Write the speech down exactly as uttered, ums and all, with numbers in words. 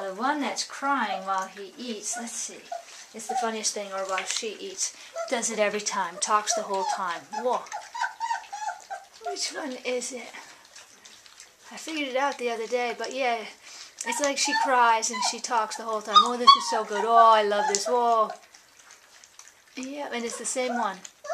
Now the one that's crying while he eats, let's see. It's the funniest thing, or while she eats. Does it every time, talks the whole time. Whoa. Which one is it? I figured it out the other day, but yeah, it's like she cries and she talks the whole time. Oh, this is so good. Oh, I love this. Whoa. Yeah, and it's the same one.